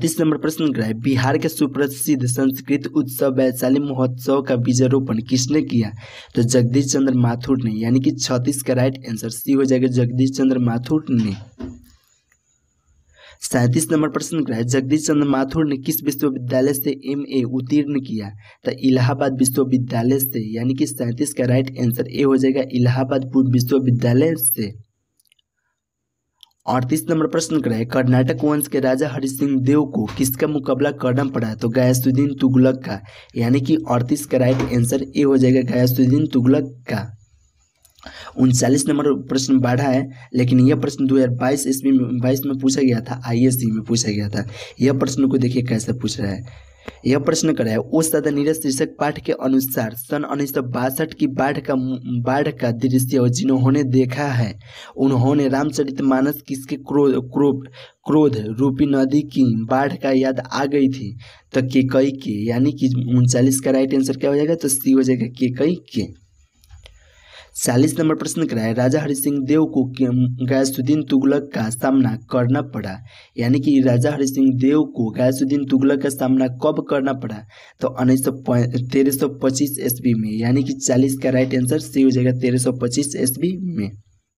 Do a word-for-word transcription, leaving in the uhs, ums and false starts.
तीस नंबर प्रश्न क्या है, बिहार के सुप्रसिद्ध संस्कृत उत्सव वैशाली महोत्सव का बीजारोपण किसने किया? तो जगदीश चंद्र माथुर ने, यानी कि छत्तीस का राइट आंसर सी हो जाएगा, जगदीश चंद्र माथुर ने। सैंतीस नंबर प्रश्न क्या है, जगदीश चंद्र माथुर ने किस विश्वविद्यालय से एमए उत्तीर्ण किया? तो इलाहाबाद विश्वविद्यालय से, यानी कि सैंतीस का राइट आंसर ए हो जाएगा, इलाहाबाद विश्वविद्यालय से। अड़तीस नंबर प्रश्न क्या है, कर्नाटक वंश के राजा हरि सिंह देव को किसका मुकाबला करना पड़ा? तो गयासुद्दीन तुगलक का, यानी कि अड़तीस का राइट आंसर ए हो जाएगा, गयासुद्दीन तुगलक का। उनचालीस नंबर प्रश्न बढ़ा है, लेकिन यह प्रश्न दो हजार बाईस ईस्वी में बाईस में पूछा गया था, आईएससी में पूछा गया था। यह प्रश्न को देखिए कैसे पूछ रहा है। यह प्रश्न कर रहा है, ओ सदा नीरज शीर्षक पाठ के अनुसार सन उन्नीस सौ बासठ की बाढ़ का बाढ़ का दृश्य जिन्होंने देखा है उन्होंने रामचरितमानस किसके क्रोध क्रोध क्रोध रूपी नदी की बाढ़ का याद आ गई थी? तो केकई के, यानी कि उनचालीस का राइट आंसर क्या हो जाएगा? तो सी हो जाएगा, केकई के। चालीस नंबर प्रश्न क्या है, राजा हरि सिंह देव को गयासुद्दीन तुगलक का सामना करना पड़ा? यानी कि राजा हरि सिंह देव को गयासुद्दीन तुगलक का सामना कब करना पड़ा? तो उन्नीस सौ तेरह सौ पच्चीस ईस्वी में, यानी कि चालीस का राइट आंसर सी हो जाएगा, तेरह सौ पच्चीस ईस्वी में।